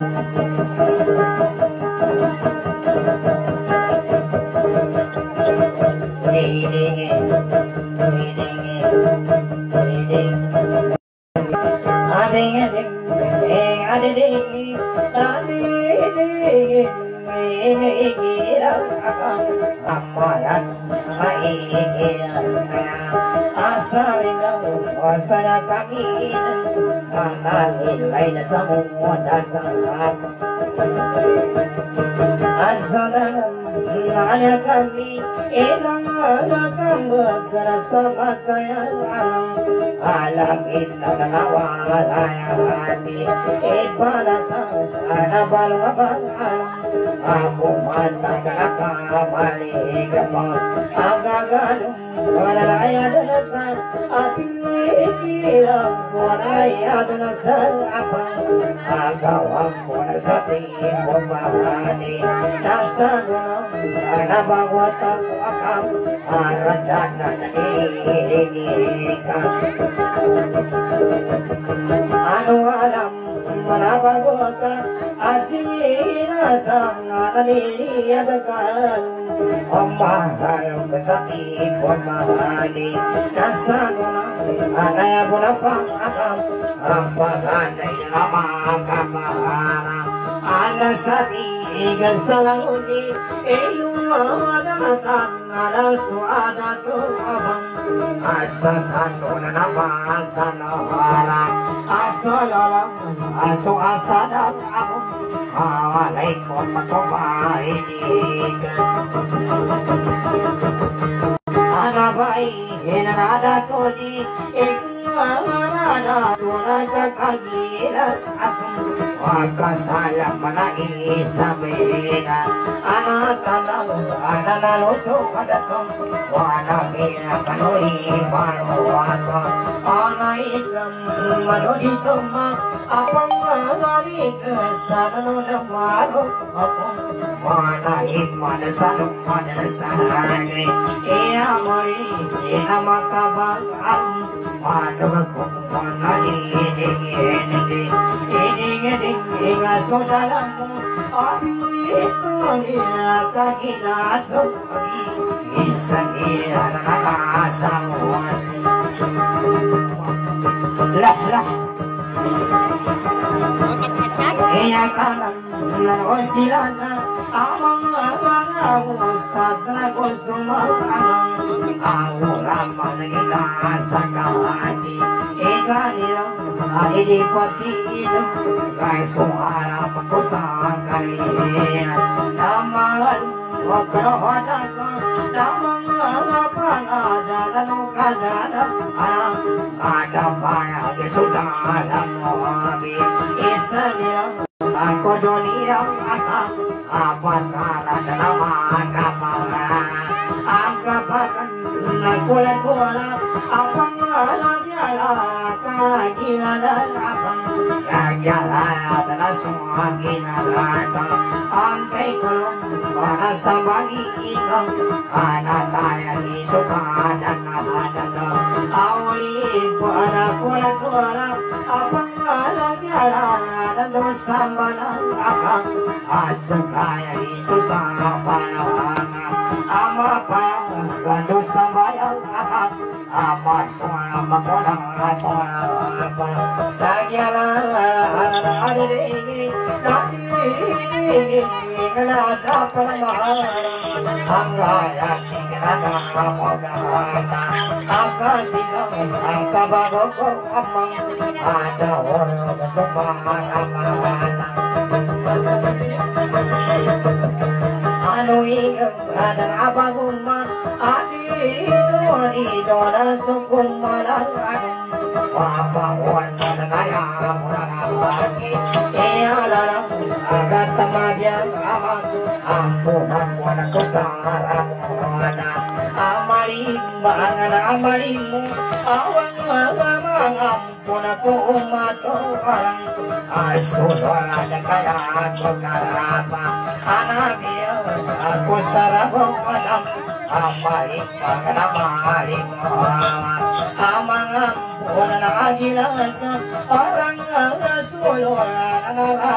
Orang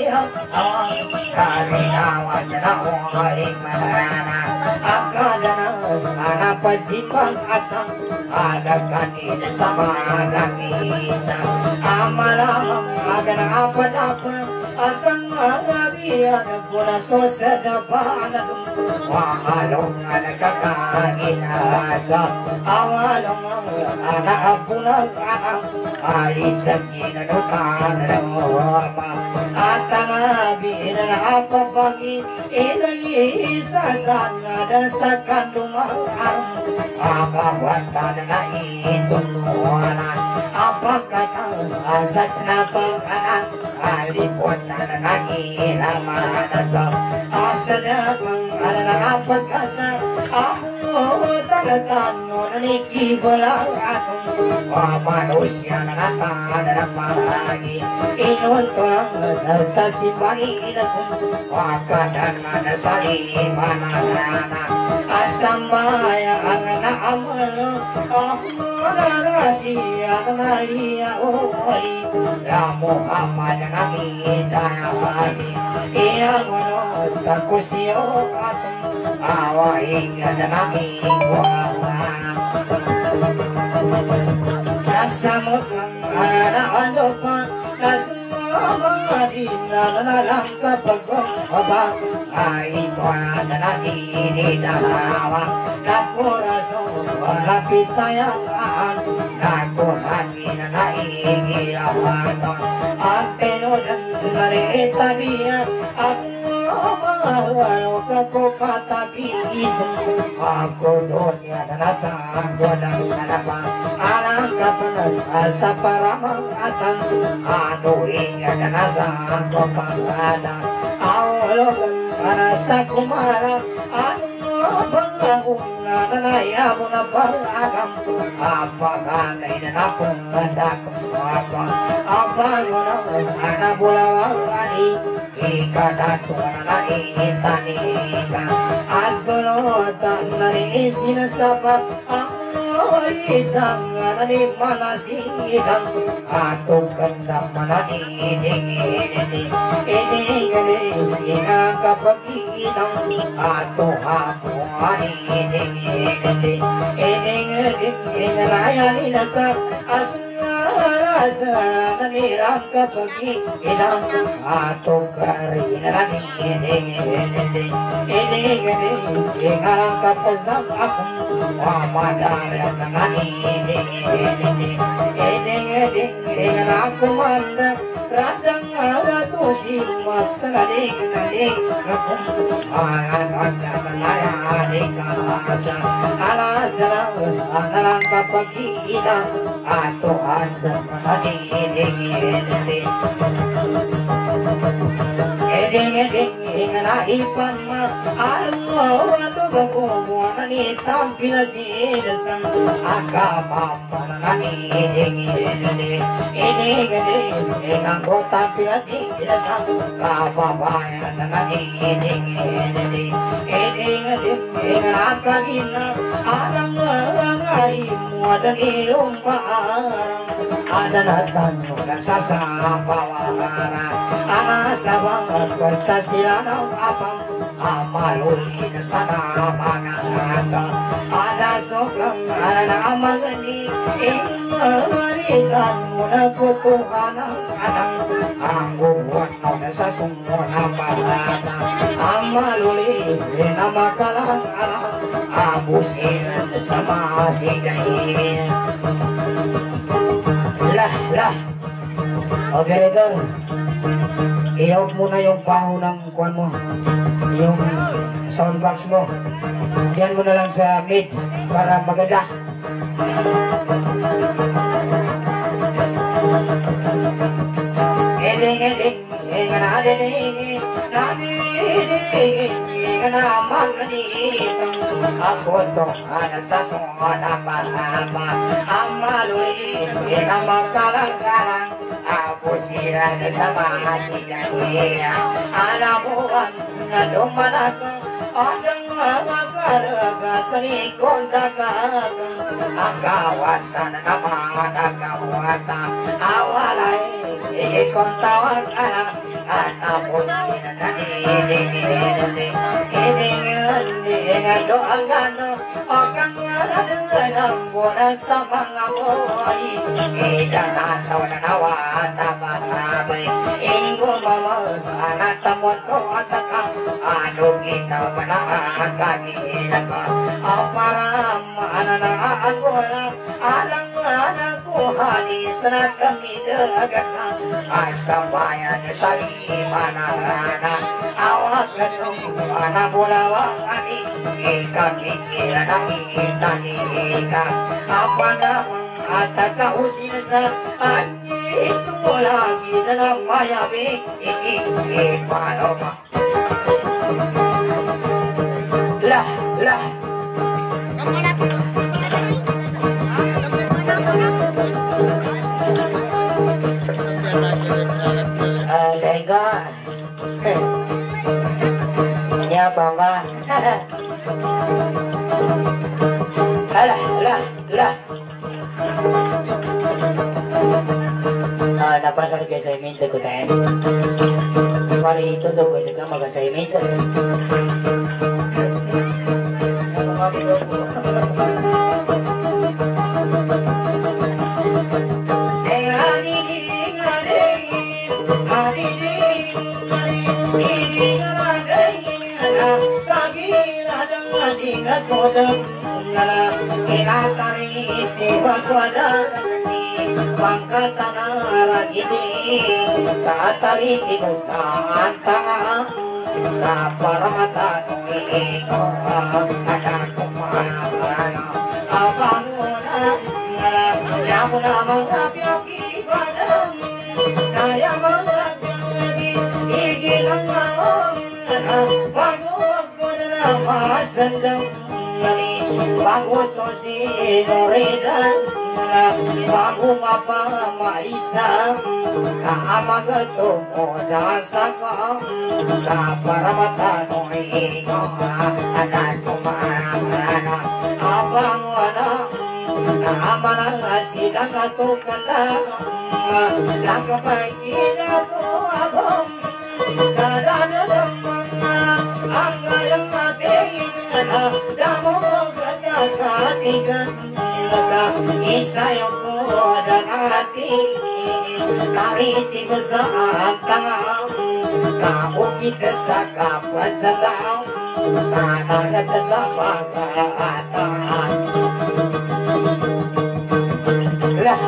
karinawan na waling marana akadana anapazipang asang adaganin sa mga isa amalamang agana apan-apan at ang agabihan ko na sosadapan wahalong nagkakaginasa awalong anak po ng anak alit sa ginanutan at ang agabihan na apapagi ilang isa sana sa kandungang akawatan na ituluan apagkatang asat na pangkanan aliputan na nagilaman sa asadabang pagkasa ako talatan mo na nikibalang atong mamanusya na natanapagi inunto lang sa sipanin akong wakadan na sa imanana asambaya ang naamalo ako narasiya na liya oy ramo aman na itahani iyangunod ako siyo atong awaing na naming buwan nasamot ang ano pa nasumabadin na nalang kapag mabang ay ito na natinitawa na korason lapit tayang nakuhani na naigilawan ang tenodan maliit tabiya at mahal ako patabis ako doon yan nasa walang nalapa alang kapalag sa paramang atan anuing yan nasa kapangada awalogan sa kumala bangauna nanaya mo na pag-agam apaganay na napagandakong wapa apago na anabulawang ani ikadato na naitaniga asunod na rin sinasapat ang isang manasigang atong ganda mananinig inig kapag-inang ato hapon inig rayanin ka asa nanirang kapag-inang ato karinan inig ang kapasang akong mamadara ng inig ang kumanda radang alato simat sa nalig akong nalayalik asa alasa ang kapag-iinang ato anda inig naipan ma ano gagumo ni tampil sinasang akapapa na inig ang tampil sinasang kapabayan na inig nakagina alang ngari mo dan ilong paarang ada natanyo nagsasapawara anasabangan ko sa sila ng apang amaluli na sana mga ada sobrang alamagani ingaritan mo na kutuhan ng anang ang bubuan mo na sa sungo na palata amaluli na makalang alang abusin sa masigay lah operator i-off mo na yung paho ng kuwan mo yung soundbox mo diyan mo na lang sa mid para maganda ako to anak sa sungon apa-apa amalui ina makalang-kalang ako sira na sa mga sigaya alamuan na dumanak adang mga karaga sa likod dagat ang kawasan na mga nagawata awalay ikong tawag anak ataupun ini doakan akan ada buat sama ngawai dan atau nawan dapat ramai inggo mama anak tamu atak anu kita menahan kaki aparam anak anggora alang anakku hadis serat kami degasan asal bayan sali manarana awak ketemu anak bola ani kaki kira kami ika apa nama ataka usinasa anji semua lagi dalam maya iki paloma lah ini apa mbak lah napasal kayo sa iminta ko tayo pari ito daw kasi ka maga sa iminta saat tali itu saat tangan sa paramata ito ada kemana abang yang mengapi padam kaya mengapi igilang bagus nama sendang bagus tosi noredan bagu apa maisa kaamagato moda saka sa paramata noi akan kumana abang wana amana sidang atau kata nakapagina to abang kadana angga yang ating damo kata katigan isayo ko dan hati kariti besar tangan sa bukit sa kapasadaw sana gata sa pagkaataan lah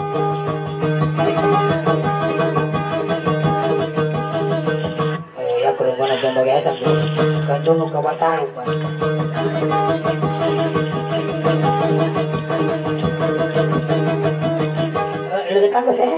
ya kurang na dyan mag-asang kandunong kabataro pa takut ya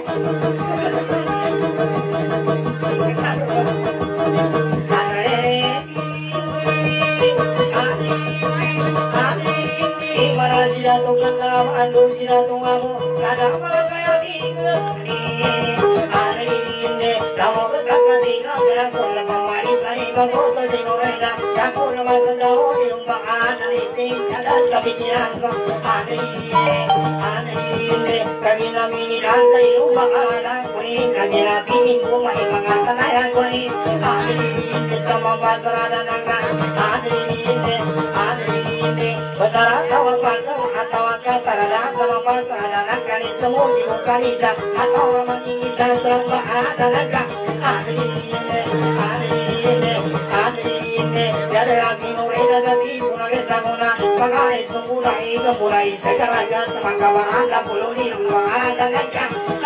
sidatong langgaw andong sidatong amo kada magaya tinggi arinde lawo kakatiga kaya ko na pamari sa ibang koto sinorena ako na masandao yung baka nalising kada sa bitiran ko arinde kami namin nilasa yung baka na kunin kami napitin ko may mga tanayan ko ni arinde sa mamasarada ng arinde Betara tawag pasang at tawag ka tarada sa mapasarada ng kanis sa musikong kanisa at tawag magigisa sa mga talaga Arinde Yada aking ureda sa tipo na kesanguna Pag-aris ng buray ka buray sa karaga sa magkabaranda puluni ng mga talaga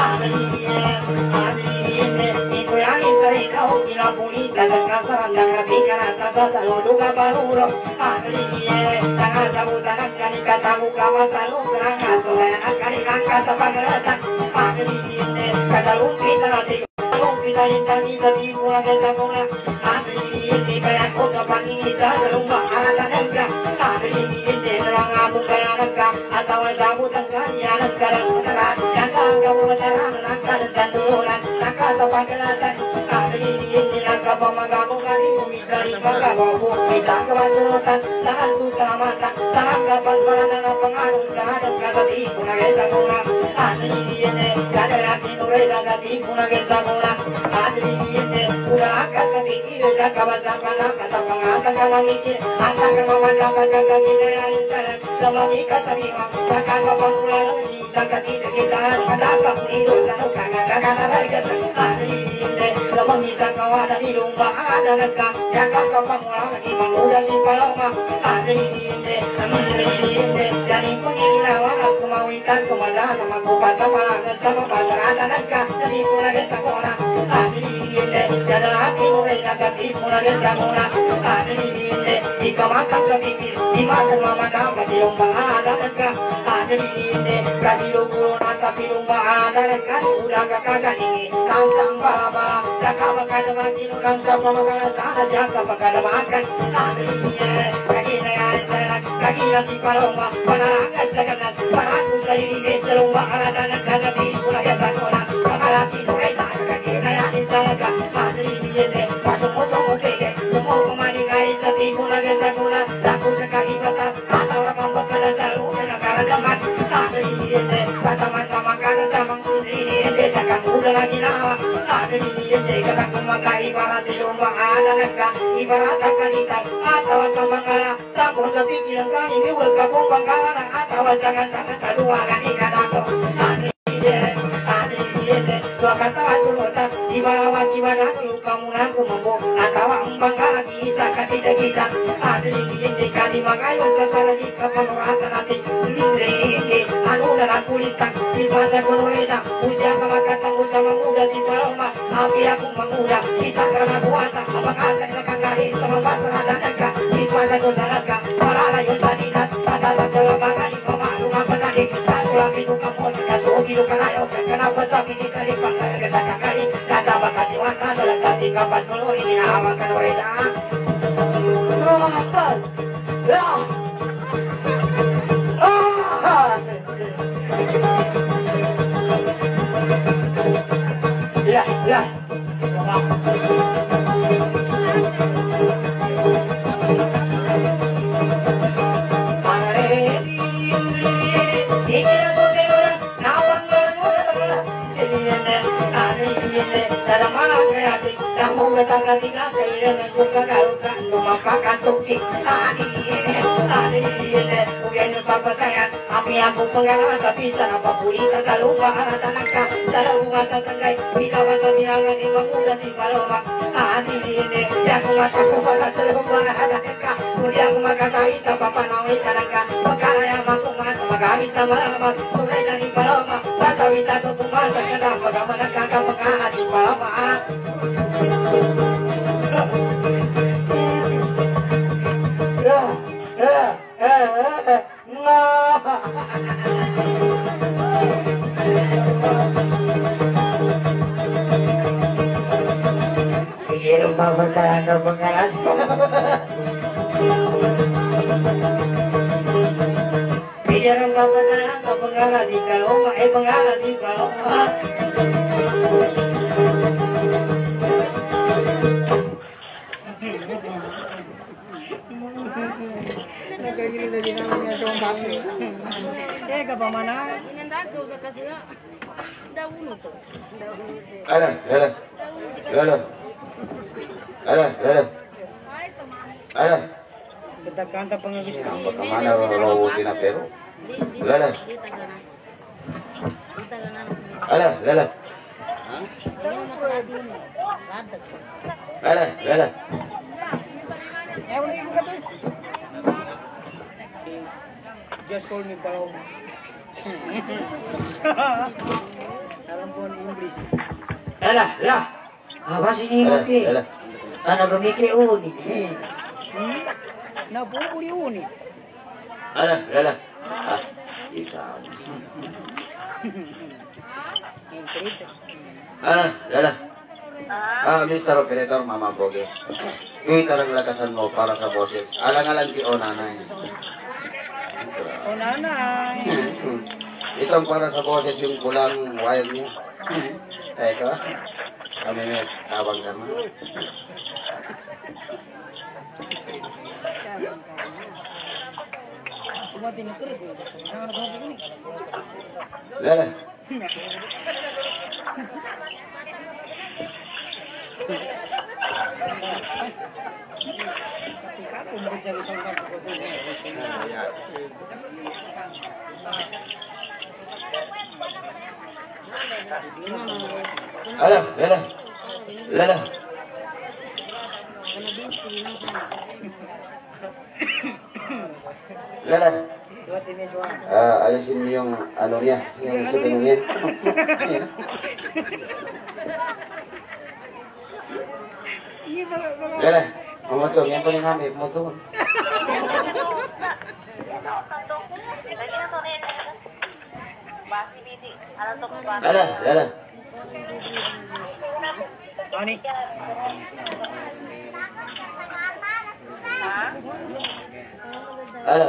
Arinde Ito yan isa rin ako kinapulita sa kasaran ng rapikan at kasasaludo ka paruro Arinde Tangasabutan ang kanikatago ka masalong serangas Tulayan ang kanikangka sa pagrata Arinde Kasalungkit na natin Kita hintani sa tipo na kesanguna Arinde Kaya ko kapangisa sa lumang alasanan ka Arinde Narang ako kaya nagka At awan sabutan ka Yan ang karang-karat Yan ang kamumataran Ang kanan sa tulunan Nakasapagalatan Arinde Saka pamagamu kami bisa dipagawaku bisa kebasurutan tangan tu selamatan tangan kapas marana pengaruh sahadap kasati kunage sakura adri ene kada hati nure kasati kunage sakura adri ene udah kasati ide kabasa pana kata pangasa kama mikir asa kama mata pada kagine alisa kama mikasami saka kapangula saka tidak kita kada kamu sanu kaga kaga raga adri ene lama bisa kawana di lumba ada neka ya kakak pangula di manguda si paloma adri ene dari pengirawan kemawitan kemana nama kupata malangan sama pasarada neka dari punage sakona adri ene jada hati mulai nasati punage sakona adri ene ikamakan sabikir imakan mama nama di lumba ada neka adri ene kasih guru nata di lumba ada neka udah kakak ini kansang baba kakak makan makin kansang makan tanah jaka makan makan adri ene kagina ya saya kagina si paloma panangas saganas panaku sa ibig sa lumba ada neka sabi punage sakona kamalaki mulai kagina ya saya adri ene pasok mo kege mo kumalingai sa punage sakona saku sa kaibata atau pambakala sa lumba nakaradaman adri ene kataman-taman kana sa mangkuli ene sa kamuda lagi nawa adri ene kasakong magkaibarat di lumba ada neka ibarat kanita atau pambakala saku sa pikiran kami iwag kapong pangkala atau sangat-sangat sa duwagan ikadako adri ene dua kata asurutan ibawat ibadah kamu naku mampu atau pangkala kisah ketidak kita adri ene kali magayo sa sarali kapanguratan natin ini anu dalam kulitan di masa kunureta usia kemakatan bersama muda si paloma api aku memuda bisa karena kuasa apakah sekali sama masalah dan neka di masa kusanaka para layu sadinat pada laksanakan di pemalu ngapenadi kasulah pintu kapos kasuh hidup kanayo kenapa sapi di kali pakai kesakak kali kata bakat jiwata selengkap di kapan pelur ini awakan oreda ya aku pengaruh tapi sana papulita sa lupa arah tanaka dalam masa sanggai di kawasan bilangan di manguda si paloma adi ini yang mata ku pada selumba ada eka kemudian aku makasai sa papanawi tanaka perkara yang aku mas magami sama lama mulai dari paloma masa wita tu masa kena bagaimana kakak pengaruh di paloma Pemakaran pengaras biar pemakaran pengaras kalau pengaras kalau ada. Kita kanta pengagis kampo kemana lo tina Peru? Lala. Lala. Just call me Paloma. Dalam pun English. Lah. Apa sih ini oke? Anak gemike uni. Na pupuli uni. Lala. Isa. Lala. Mr. Operator, Mama Boge. Twitter ang lakasan mo para sa boses. Alang-alang ki Onanay. Onanay. Itong para sa boses yung pulang wire niya. Teka. Kami may tawag naman. Lah. Alah, lah. Lah. Lah. Alisin mo yung ano niya, yung sabihin niya. Lah. Mamotong, yan pa rin namin, mamotong. Alah, lah. Tony. Alah.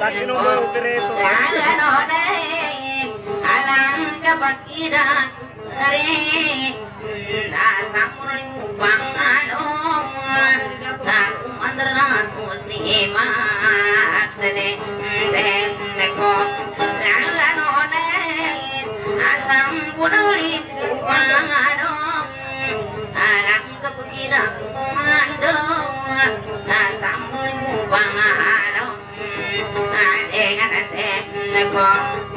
alang kapakiran rin nasamul pangalong sa kumandran ko si maksede ko langanonin asam punuli pangalong alang kapakiran kumandong nasamul pangalong alengan ko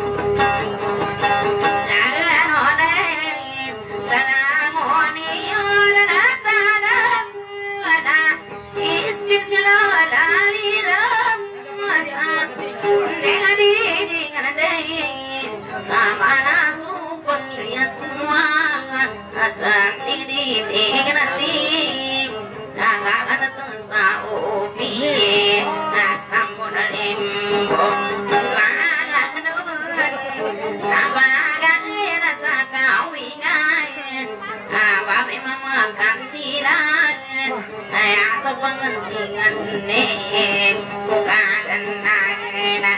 pengentingan nih bukan nana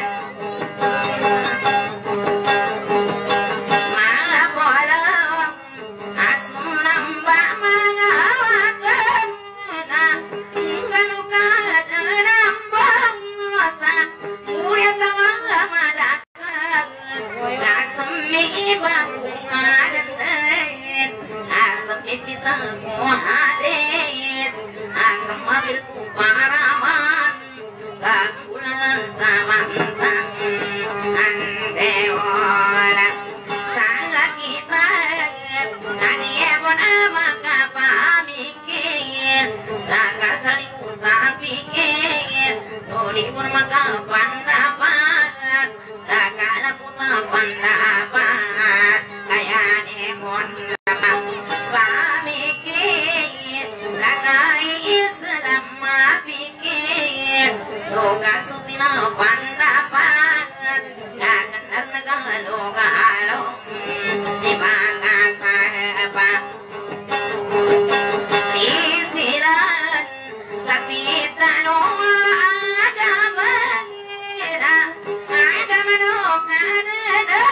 malah bolong asmunam mbak mengawatan kalau kada nambang masa mulia tengah madakan asmi baku kadan asmi pita kuhades kemabir kuparaman kagulan samantang andeola sangga kita anie bonama kapamikir sangga saliuta pikir noli pun maka pandapat sangga puta pandapat kaya demon pamikir lagai Islam pikir loga sutina pandapat gagan naga loga along di mana sapa isiran sapitano agama no kada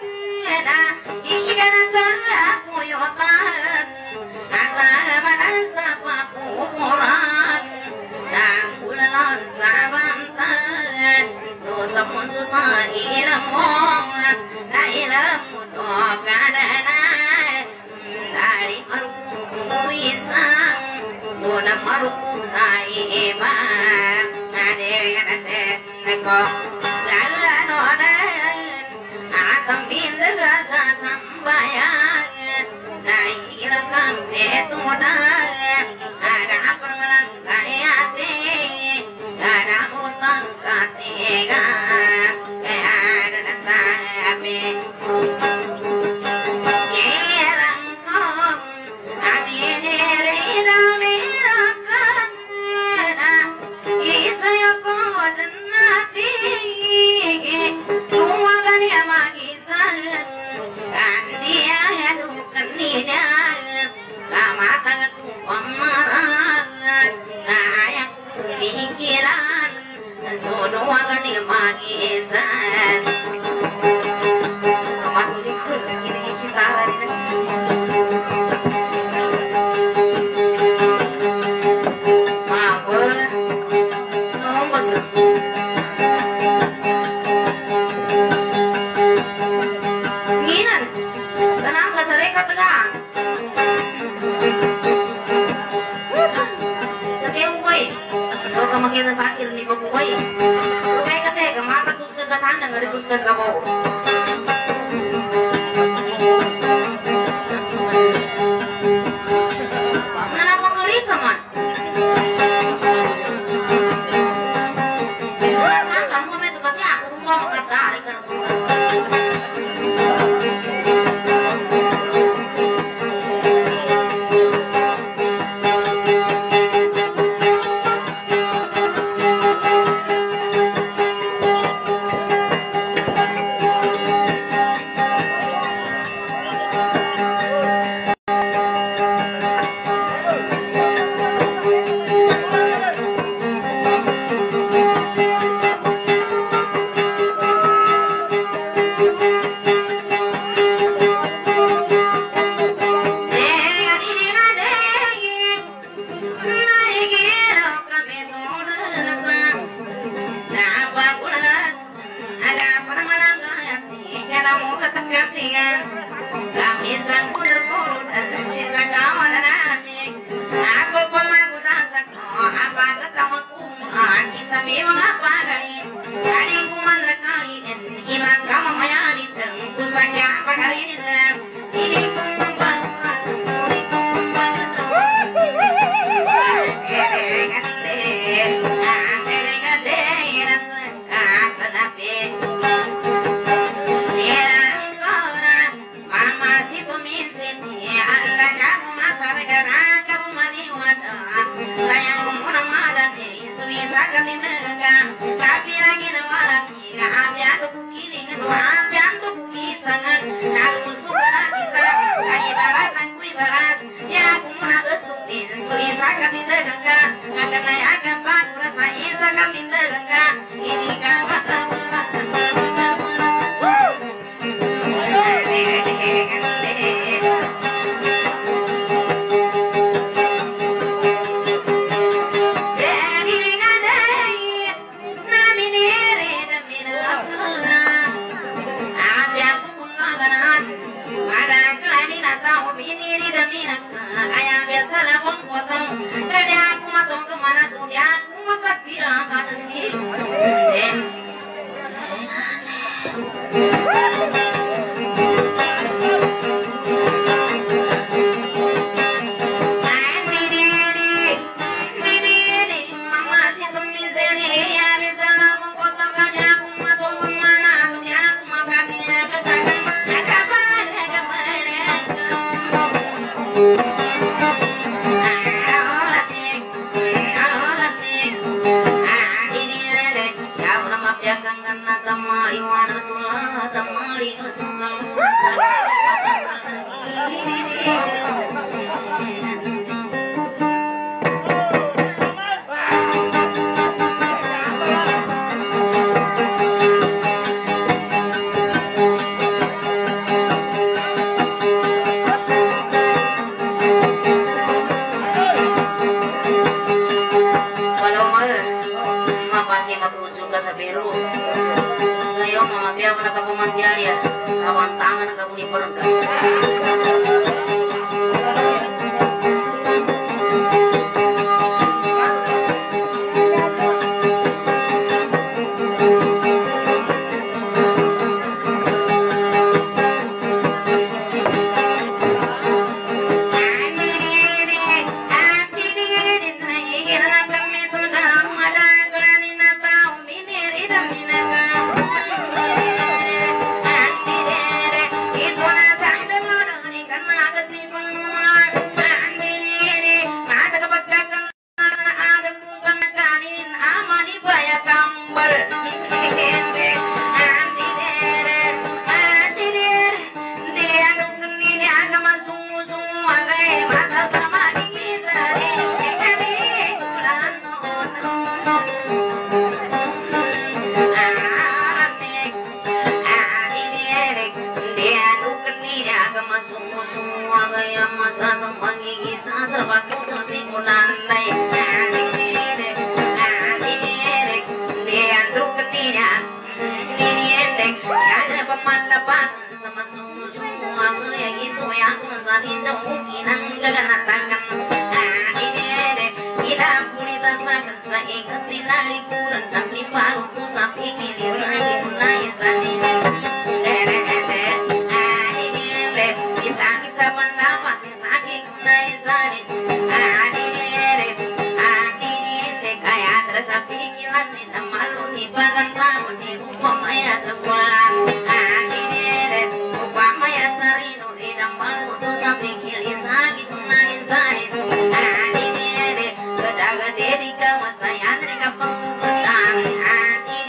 ikana sa puyotan mana sapa kuburan dan bulan sabantan tutup untuk sa ilmu na ilmu do kadana dari marupu isang tuna marupu na iba ade ko lalanonan atam bindaga sa sambayan na ilakang petunan ada permalan kayate ada utang katiga kaya ada nasabi kerang kom aminere idamirakan isaya kodan nati tua gani magisan kan dia adukan dia kamata ku pamaran ayah ku pikiran sono gani magisan masuk di kini kita hari ini apa nombor ginan kenapa sereka tegang sakeway do ka makita sakir ni bagway rupay kasi kamata kus ka kasana ngari kus ka kabo nanapakali ka man sangkan mo meto kasi ako rumah makadari ka na kung gantian kami sang berburu dan sisa kawan dan amik aku pemaku dansak apa ketamaku kisah memang apa kali ku mandra kali dan iman kamu mayani dan kusanya apa kali ini ku membang sendiri ku membang tapi lagi nawaran api ando kukini api ando kukisangan kalau sudah kita saya baratan kui baras ya aku muna kesutin sui sakat tindak enggak akan naik akan baku rasa isakat tindak enggak ini kabar Dedi kawan saya, dari kapal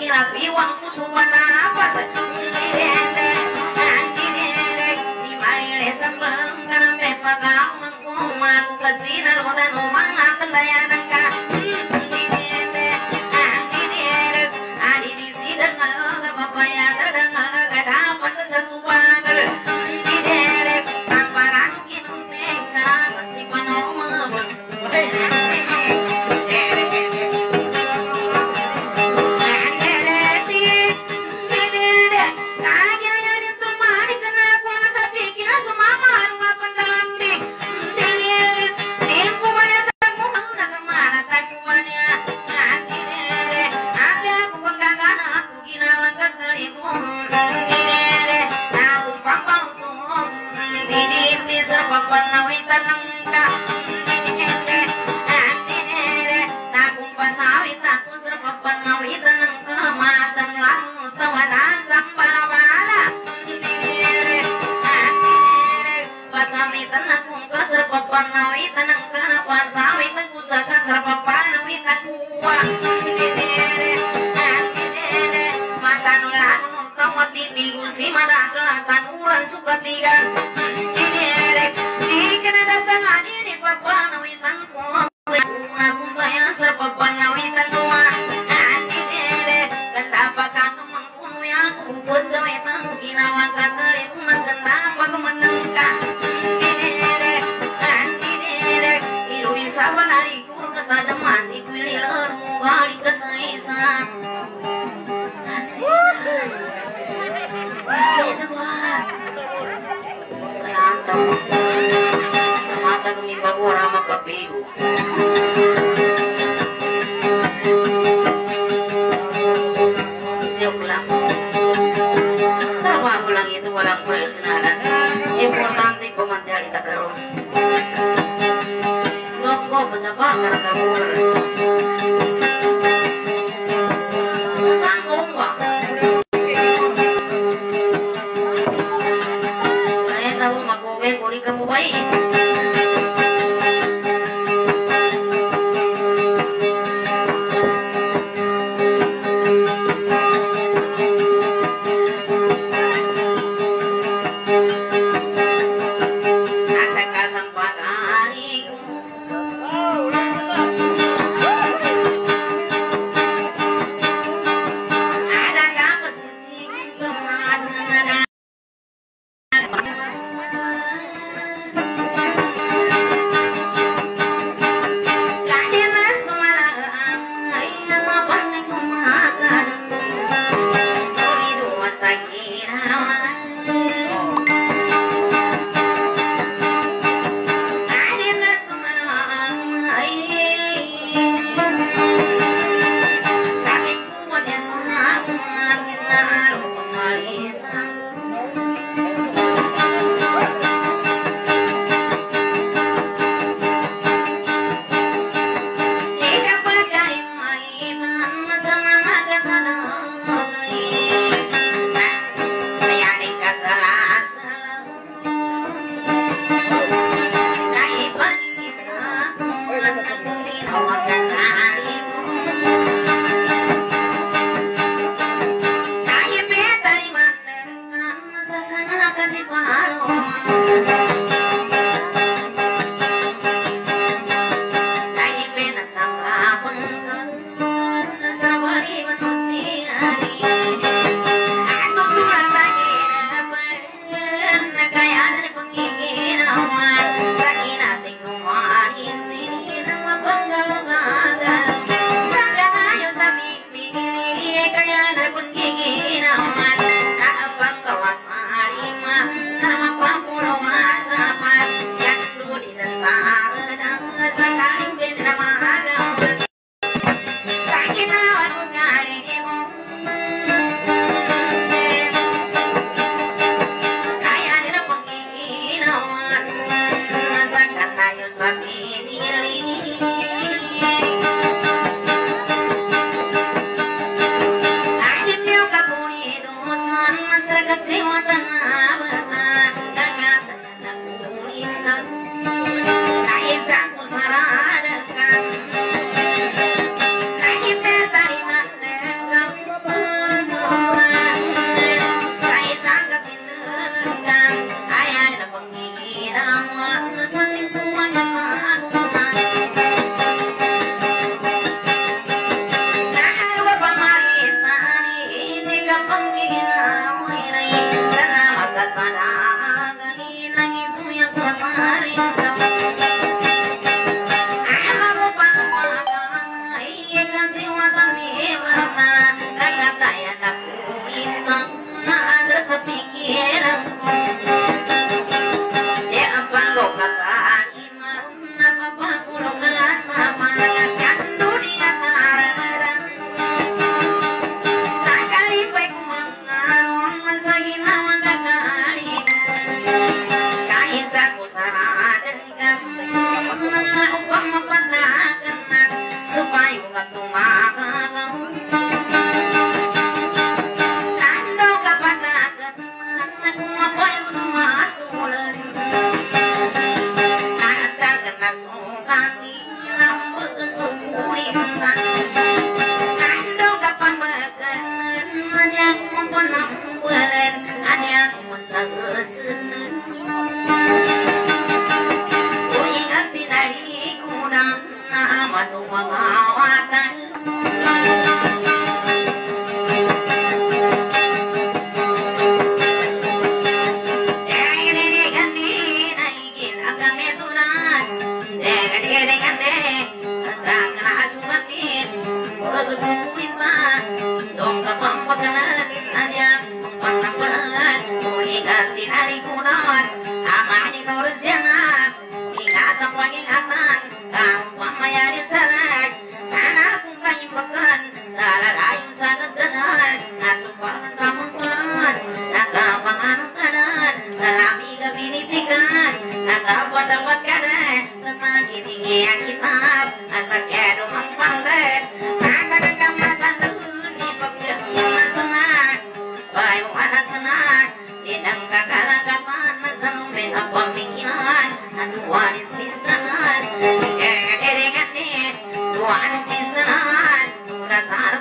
kirapiwan kusupan apa di marilesan bareng karena mepa kamu ngkuman kecina roda numang ngatan daya nangka adi di sidang alaga papaya terdengar kadapan sesubagal tamparan kinuteng karena masih panomang si mana kelatan ulan suka tiga di kenada sangat ini papa nawitan kuat una tuntaya serpapa nawitan tua andi dere kenapa kamu mengkunu yang kubus sewetan kinawan kakari kuna kenapa kemenengka andi dere irui saban hari kur ketadaman dikuili lermu kali kesaisan asik kayak antam semata kemimba gua rama kapiu jauh lang terapa pulang itu walang persenaran importante pemantali takarun longgo pasapa ngara kabur sanggung ba kamu baik asal-asal pagariku ada kapan sisi kemana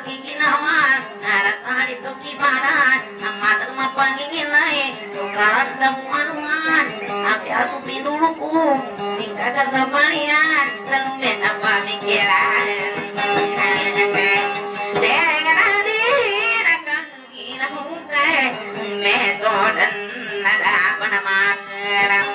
pagi ginawan rasa di tuki padan mater mapangingin naik sukaran damuan api asutin duluku tingkah kesaparian selumet apa mikiran dengan hadir akan gina muka metode nada apa nama kerang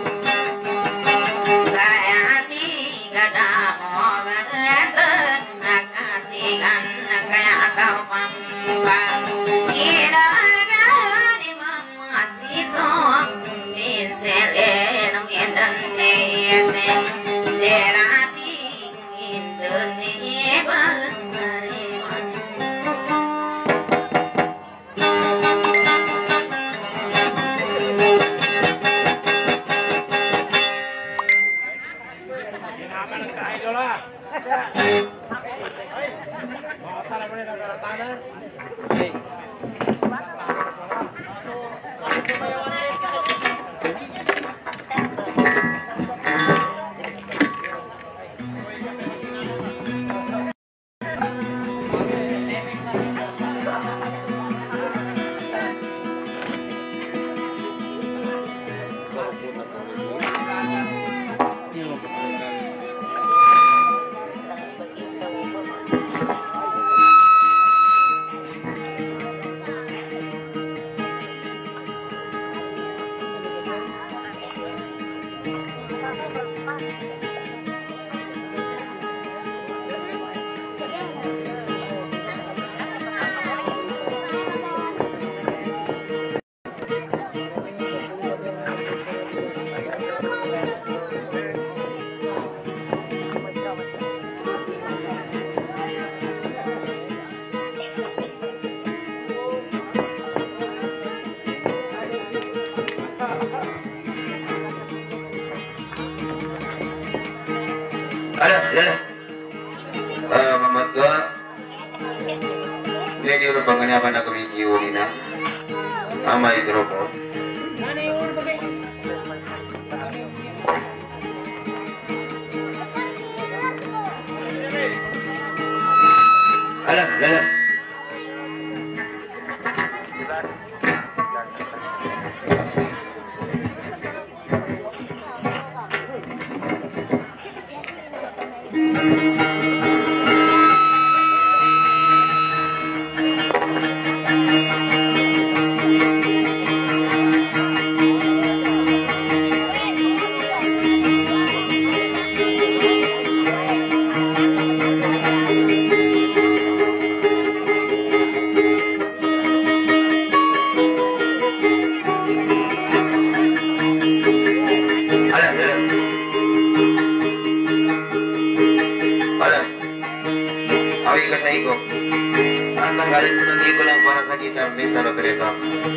Ada. Mama tua, ini udah panggilnya apa nak video ni na? Ama itu rokok. Ada. Tanggalin mo ng iko lang para sa gitar, Mr. Operator.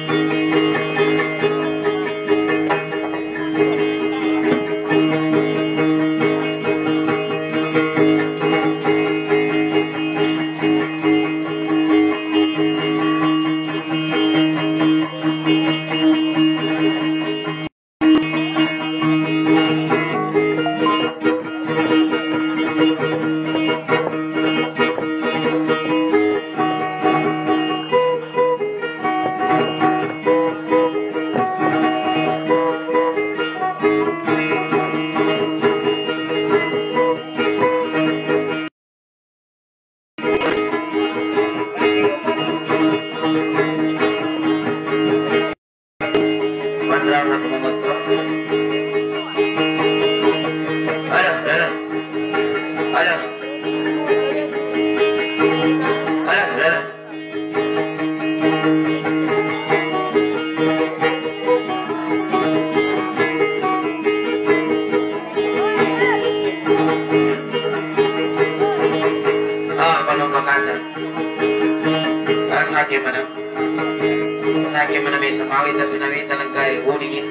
Sakit mana bisa mau itu sunami talangkai uning.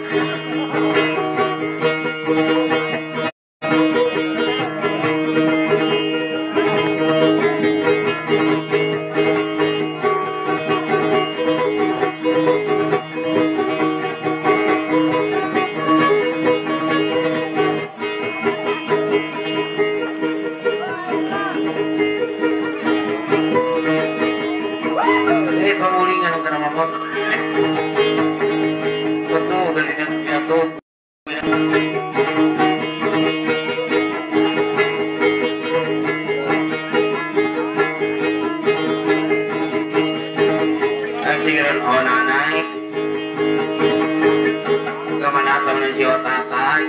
Mahmud. Betul dari jatuh. Asiran onanay. Gamanatan ng siyo tatay.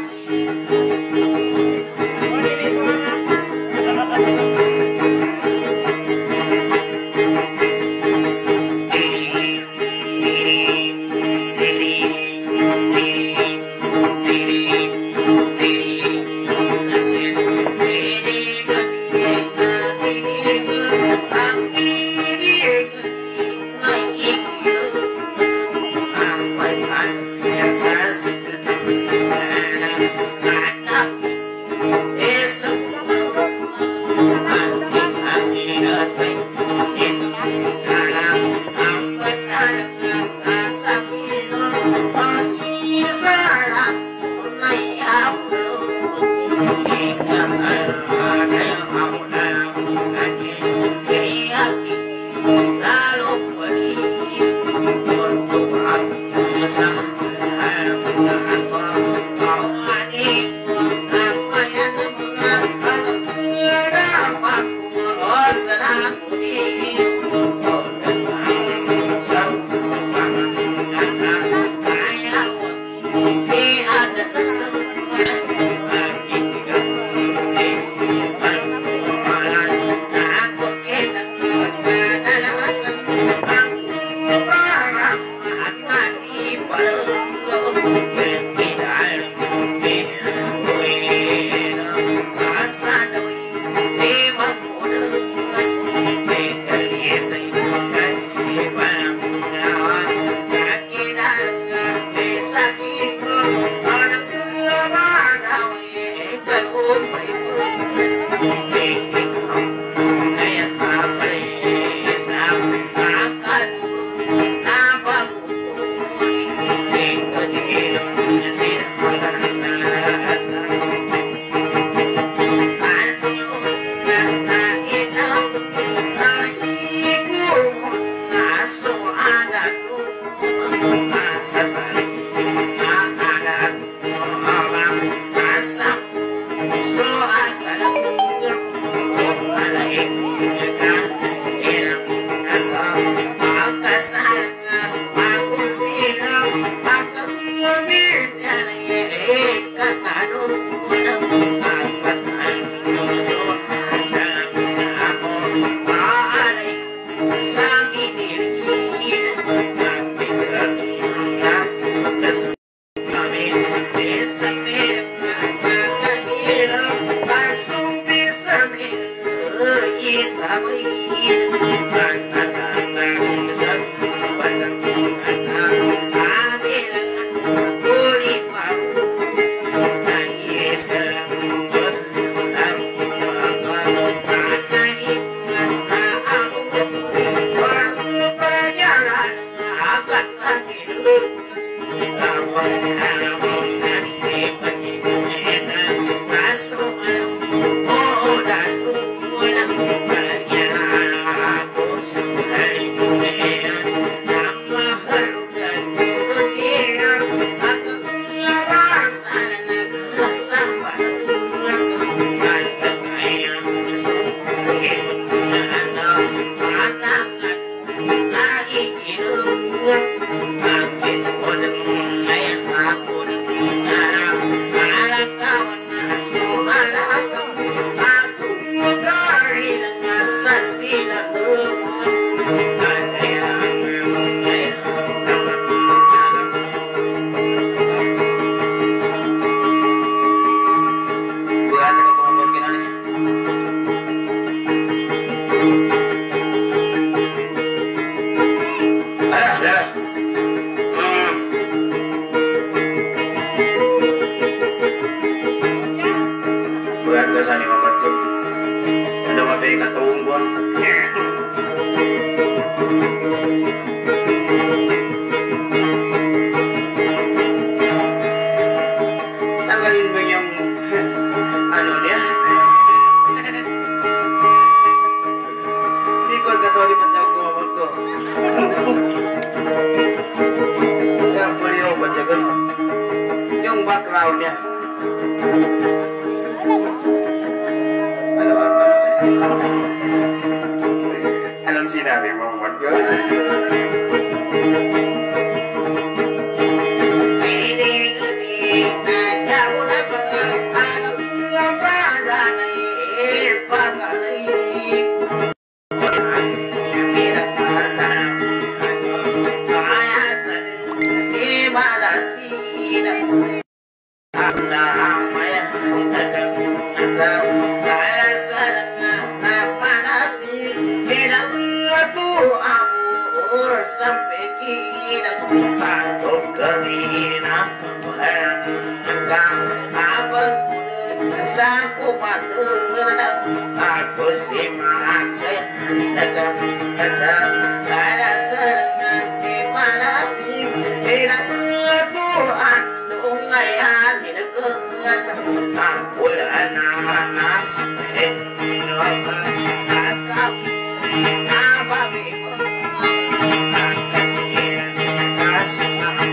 Aku simak saya datang asal ada serengan di mana sih tidak aku andung ayah tidak keasa aku anak-anak sih apa agak apa bingung akan dia kasih apa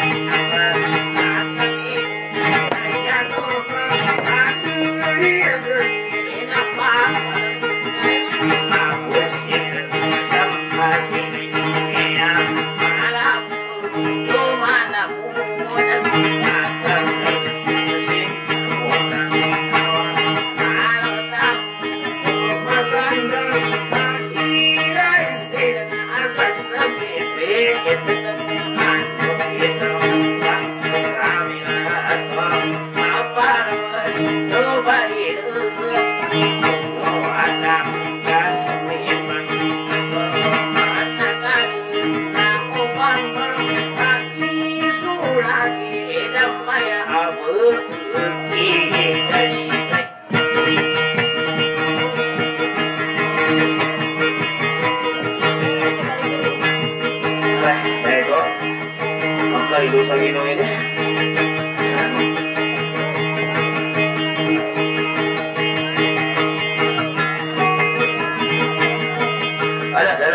dosa ginoo ini. Ada.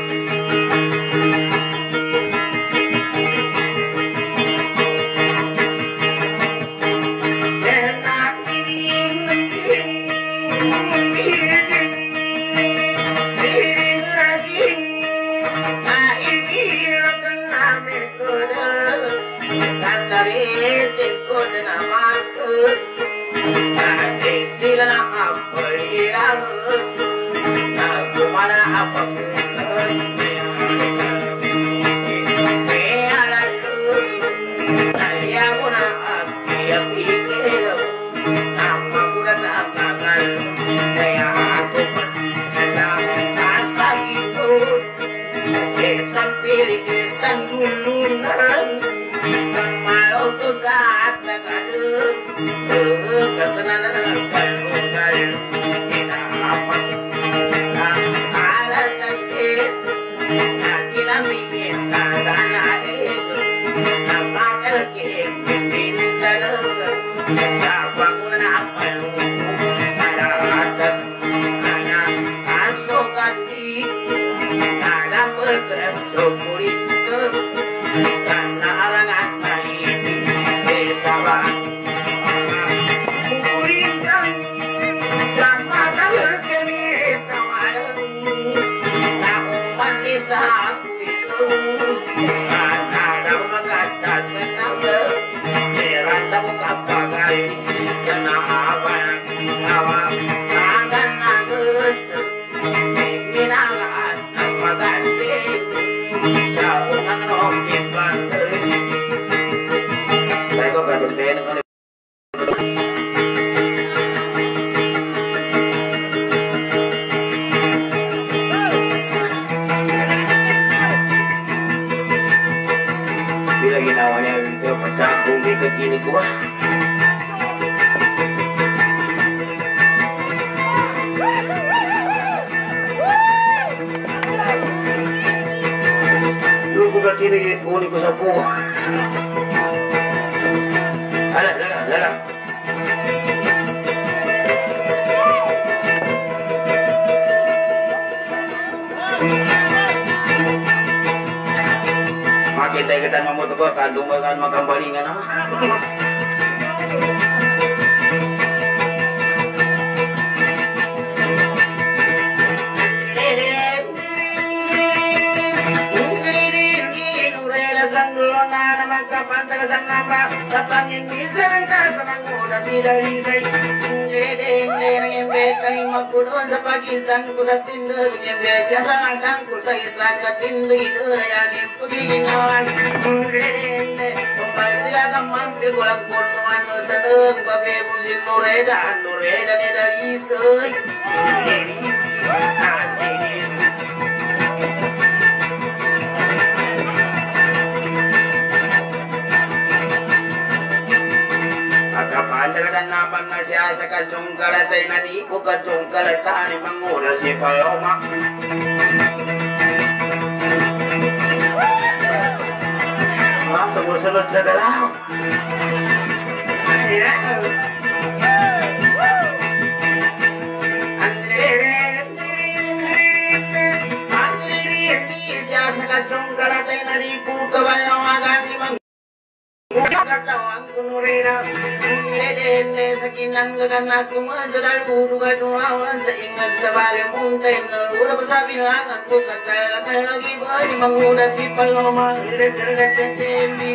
Kita memutuskan kandung makan balingan kapantagasan namba kapangin minsan sa manguda si Dalisay Dede ng embet kaling magkudon sa pagisan ko sa tindag embet siya sa langkang ko sa isang katindag iturayanin pagiginawan Dede pumalilagang mampil ko lang kunuan sa deng babebulin Nureda ni Dalisay Pagkapantagasan naman na siya sa kachong kalatay na di ko kachong kalatan ni Mangula si Paloma. Sumusunod sa galaw. Siya sa kachong kalatay na di ko kabayawagan ni Mangula. Katawang kunurera Dede sa kinanggagan na kumadala Ludugan nulawan sa ingat sa baling muntay Nalura pa sa bilangan ko Katala ka lagi ba ni Manguna si Paloma Dede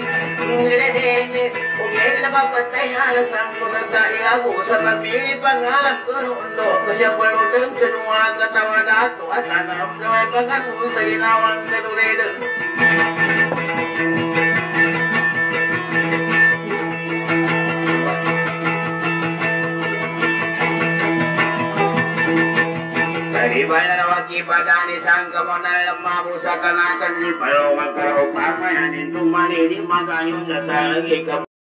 Ugay na papatay Halasang ko sa kailago Sa pagmili pangalap ko Nundo kasi palutag sa nunga katawa dato At anam na may pangano Sa inawang kanureda Ibay na nawakipadani sang kamonal ang mabusa kanakan si Paloma Karaupama yan itong manili magayon sa salagi